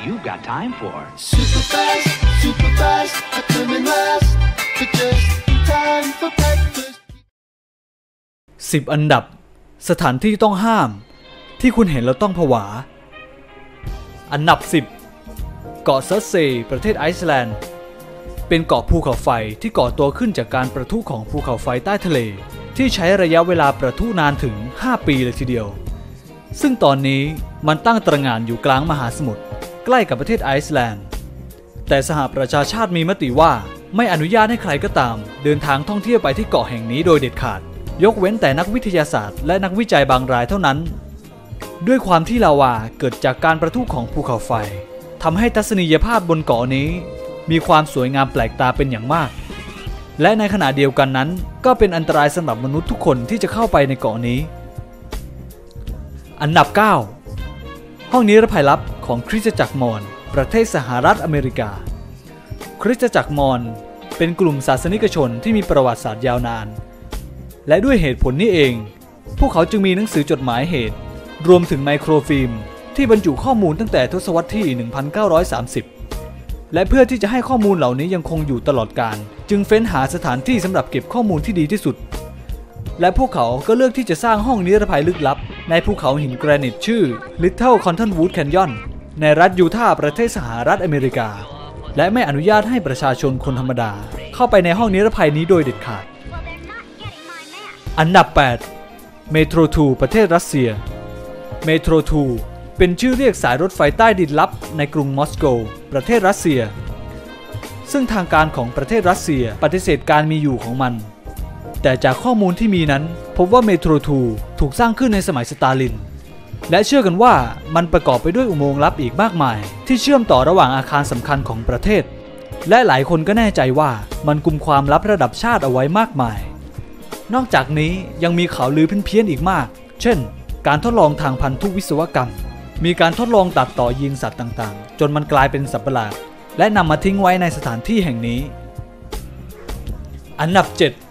you've got time for. Super fast, I'm coming last, but just in time for breakfast. 10 อันดับสถานที่ต้องห้ามที่คุณเห็นแล้วต้องผวาอันดับ 10 เกาะเซิร์เซย์ประเทศไอซ์แลนด์เป็นเกาะภูเขาไฟที่ก่อตัวขึ้นจากการประทุของภูเขาไฟใต้ทะเลที่ใช้ระยะเวลาประทุนานถึง 5 ปีเลยทีเดียวซึ่งตอนนี้มันตั้งตระหง่านอยู่กลางมหาสมุทรใกล้กับประเทศไอซ์แลนด์แต่สหประชาชาติมีมติว่าไม่อนุญาตให้ใครก็ตามเดินทางท่องเที่ยวไปที่เกาะแห่งนี้โดยเด็ดขาดยกเว้นแต่นักวิทยาศาสตร์และนักวิจัยบางรายเท่านั้นด้วยความที่ลาวาเกิดจากการประทุของภูเขาไฟทำให้ทัศนียภาพบนเกาะนี้มีความสวยงามแปลกตาเป็นอย่างมากและในขณะเดียวกันนั้นก็เป็นอันตรายสำหรับมนุษย์ทุกคนที่จะเข้าไปในเกาะนี้อันดับ 9 ห้องนิรภัยลับของคริสตจักรมอญประเทศสหรัฐอเมริกาคริสตจักรมอญเป็นกลุ่มศาสนิกชนที่มีประวัติศาสตร์ยาวนานและด้วยเหตุผลนี้เองพวกเขาจึงมีหนังสือจดหมายเหตุรวมถึงไมโครฟิล์มที่บรรจุข้อมูลตั้งแต่ทศวรรษที่ 1930 และเพื่อที่จะให้ข้อมูลเหล่านี้ยังคงอยู่ตลอดกาลจึงเฟ้นหาสถานที่สำหรับเก็บข้อมูลที่ดีที่สุดและพวกเขาก็เลือกที่จะสร้างห้องนิรภัยลึกลับในภูเขาหินแกรนิตชื่อ Little Cottonwood Canyon ในรัฐยูทาห์ประเทศสหรัฐอเมริกาและไม่อนุญาตให้ประชาชนคนธรรมดาเข้าไปในห้องนิรภัยนี้โดยเด็ดขาดอันดับ 8 เมโทร 2 ประเทศรัสเซียเมโทร 2 เป็นชื่อเรียกสายรถไฟใต้ดินลับในกรุงมอสโกประเทศรัสเซียซึ่งทางการของประเทศรัสเซียปฏิเสธการมีอยู่ของมันแต่จากข้อมูลที่มีนั้นพบว่าเมโทร 2 ถูกสร้างขึ้นในสมัยสตาลินและเชื่อกันว่ามันประกอบไปด้วยอุโมงค์ลับอีกมากมายที่เชื่อมต่อระหว่างอาคารสำคัญของประเทศและหลายคนก็แน่ใจว่ามันกุมความลับระดับชาติเอาไว้มากมายนอกจากนี้ยังมีข่าวลือเพี้ยนๆอีกมากเช่นการทดลองทางพันธุวิศวกรรมมีการทดลองตัดต่อยีนสัตว์ต่างๆจนมันกลายเป็นสัตว์ประหลาดและนำมาทิ้งไว้ในสถานที่แห่งนี้อันดับ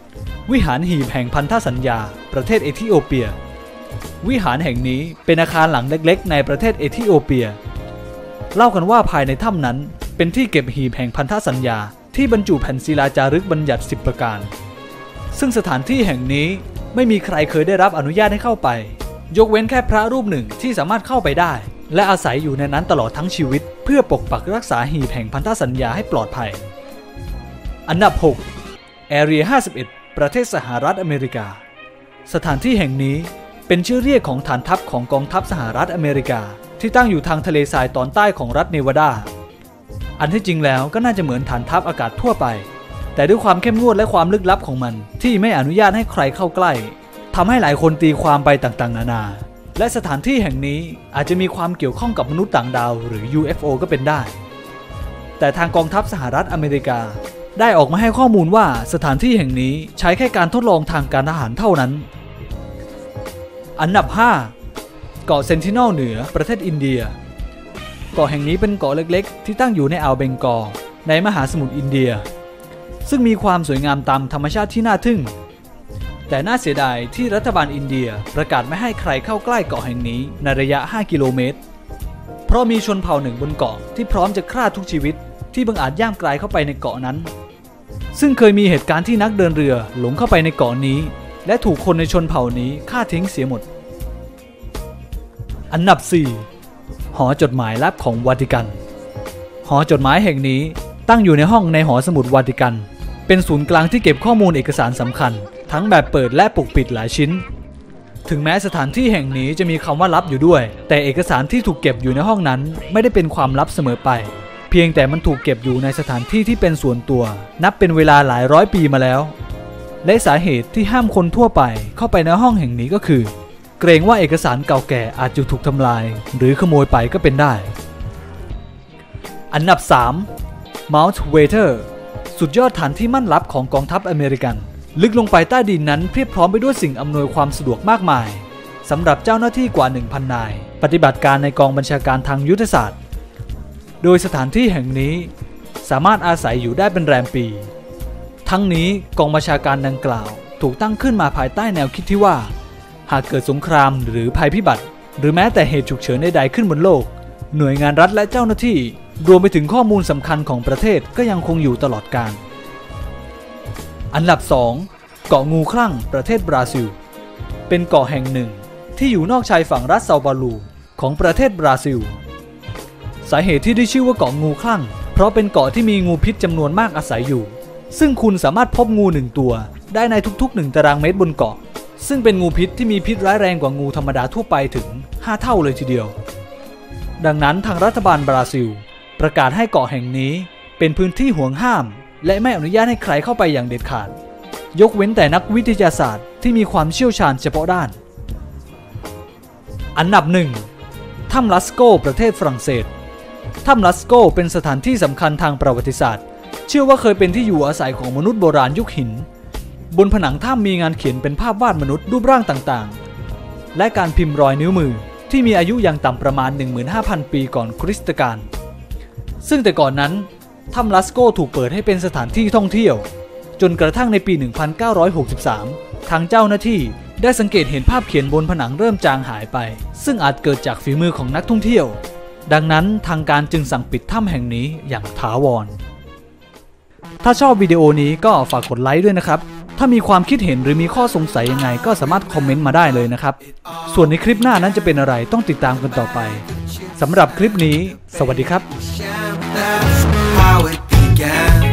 7 วิหารหีบแห่งพันธสัญญาประเทศเอธิโอเปียวิหารแห่งนี้เป็นอาคารหลังเล็กๆในประเทศเอธิโอเปียเล่ากันว่าภายในถ้ำนั้นเป็นที่เก็บหีบแห่งพันธสัญญาที่บรรจุแผ่นศิลาจารึกบัญญัติ10ประการซึ่งสถานที่แห่งนี้ไม่มีใครเคยได้รับอนุญาตให้เข้าไปยกเว้นแค่พระรูปหนึ่งที่สามารถเข้าไปได้และอาศัยอยู่ในนั้นตลอดทั้งชีวิตเพื่อปกปักรักษาหีบแห่งพันธสัญญาให้ปลอดภัยอันดับ 6 Area 51 ประเทศสหรัฐอเมริกาสถานที่แห่งนี้เป็นชื่อเรียกของฐานทัพของกองทัพสหรัฐอเมริกาที่ตั้งอยู่ทางทะเลทรายตอนใต้ของรัฐเนวาดาอันที่จริงแล้วก็น่าจะเหมือนฐานทัพอากาศทั่วไปแต่ด้วยความเข้มงวดและความลึกลับของมันที่ไม่อนุญาตให้ใครเข้าใกล้ทำให้หลายคนตีความไปต่างๆนานาและสถานที่แห่งนี้อาจจะมีความเกี่ยวข้องกับมนุษย์ต่างดาวหรือ UFO ก็เป็นได้แต่ทางกองทัพสหรัฐอเมริกาได้ออกมาให้ข้อมูลว่าสถานที่แห่งนี้ใช้แค่การทดลองทางการทหารเท่านั้นอันดับ 5 เกาะเซนติเนลเหนือประเทศอินเดียเกาะแห่งนี้เป็นเกาะเล็กๆที่ตั้งอยู่ในอ่าวเบงกอลในมหาสมุทรอินเดียซึ่งมีความสวยงามตามธรรมชาติที่น่าทึ่งแต่น่าเสียดายที่รัฐบาลอินเดียประกาศไม่ให้ใครเข้าใกล้เกาะแห่งนี้ในระยะ5กิโลเมตรเพราะมีชนเผ่าหนึ่งบนเกาะที่พร้อมจะฆ่าทุกชีวิตที่บังอาจย่างกรายเข้าไปในเกาะนั้นซึ่งเคยมีเหตุการณ์ที่นักเดินเรือหลงเข้าไปในเกาะนี้และถูกคนในชนเผ่านี้ฆ่าทิ้งเสียหมดอันดับ 4 หอจดหมายลับของวาติกันหอจดหมายแห่งนี้ตั้งอยู่ในห้องในหอสมุดวาติกันเป็นศูนย์กลางที่เก็บข้อมูลเอกสารสำคัญทั้งแบบเปิดและปกปิดหลายชิ้นถึงแม้สถานที่แห่งนี้จะมีคำว่าลับอยู่ด้วยแต่เอกสารที่ถูกเก็บอยู่ในห้องนั้นไม่ได้เป็นความลับเสมอไปเพียงแต่มันถูกเก็บอยู่ในสถานที่ที่เป็นส่วนตัวนับเป็นเวลาหลายร้อยปีมาแล้วและสาเหตุที่ห้ามคนทั่วไปเข้าไปในห้องแห่งนี้ก็คือเกรงว่าเอกสารเก่าแก่อาจจะถูกทำลายหรือขโมยไปก็เป็นได้อันดับ 3 Mount Water สุดยอดฐานที่มั่นลับของกองทัพอเมริกันลึกลงไปใต้ดินนั้นเพียบพร้อมไปด้วยสิ่งอำนวยความสะดวกมากมายสำหรับเจ้าหน้าที่กว่า 1,000 นายปฏิบัติการในกองบัญชาการทางยุทธศาสตร์โดยสถานที่แห่งนี้สามารถอาศัยอยู่ได้เป็นแรมปีทั้งนี้กองบัญชาการดังกล่าวถูกตั้งขึ้นมาภายใต้แนวคิดที่ว่าหากเกิดสงครามหรือภัยพิบัติหรือแม้แต่เหตุฉุกเฉินใดๆขึ้นบนโลกหน่วยงานรัฐและเจ้าหน้าที่รวมไปถึงข้อมูลสำคัญของประเทศก็ยังคงอยู่ตลอดกาลอันดับ 2 เกาะงูคลั่งประเทศบราซิลเป็นเกาะแห่งหนึ่งที่อยู่นอกชายฝั่งรัฐเซาปาลูของประเทศบราซิลสาเหตุที่ได้ชื่อว่าเกาะงูคลั่งเพราะเป็นเกาะที่มีงูพิษจำนวนมากอาศัยอยู่ซึ่งคุณสามารถพบงู1ตัวได้ในทุกๆ1ตารางเมตรบนเกาะซึ่งเป็นงูพิษที่มีพิษร้ายแรงกว่างูธรรมดาทั่วไปถึง5 เท่าเลยทีเดียวดังนั้นทางรัฐบาลบราซิลประกาศให้เกาะแห่งนี้เป็นพื้นที่ห่วงห้ามและไม่อนุญาตให้ใครเข้าไปอย่างเด็ดขาดยกเว้นแต่นักวิทยาศาสตร์ที่มีความเชี่ยวชาญเฉพาะด้านอันดับ 1 ถ้ำลัสโกประเทศฝรั่งเศสถ้ำลัสโกเป็นสถานที่สำคัญทางประวัติศาสตร์เชื่อว่าเคยเป็นที่อยู่อาศัยของมนุษย์โบราณยุคหินบนผนังถ้ำมีงานเขียนเป็นภาพวาดมนุษย์รูปร่างต่างๆและการพิมพ์รอยนิ้วมือที่มีอายุอย่างต่ำประมาณ 15,000 ปีก่อนคริสตกาลซึ่งแต่ก่อนนั้นถ้ำลัสโกถูกเปิดให้เป็นสถานที่ท่องเที่ยวจนกระทั่งในปี 1963 ทางเจ้าหน้าที่ได้สังเกตเห็นภาพเขียนบนผนังเริ่มจางหายไปซึ่งอาจเกิดจากฝีมือของนักท่องเที่ยวดังนั้นทางการจึงสั่งปิดถ้ำแห่งนี้อย่างถาวรถ้าชอบวิดีโอนี้ก็ฝากกดไลค์ด้วยนะครับถ้ามีความคิดเห็นหรือมีข้อสงสัยยังไงก็สามารถคอมเมนต์มาได้เลยนะครับส่วนในคลิปหน้านั้นจะเป็นอะไรต้องติดตามกันต่อไปสำหรับคลิปนี้สวัสดีครับ